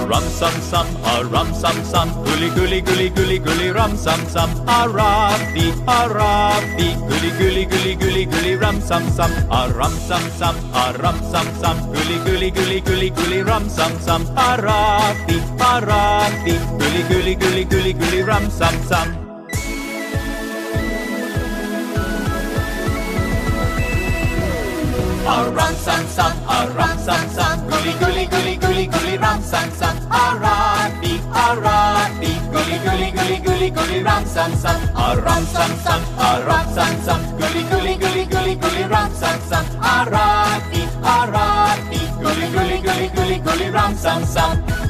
rum sam sam, a rum sam sam, gully gully gully gully gully rum sam sam, a Rafi, gully gully gully gully gully rum sam sam, a rum sam sam, a rum sam sam, gully gully gully gully gully rum sam sam, a Rafi, gully gully gully gully gully rum sam sam. A rum sam sam, a rum sam sam, gully gully gully gully gully rum sam sam, a Rafi, gully gully gully gully gully rum sam sam, a rum sam sam, a rum sam sam, gully gully gully gully gully rum sam sam, a Rafi, gully gully gully gully gully rum sam sam.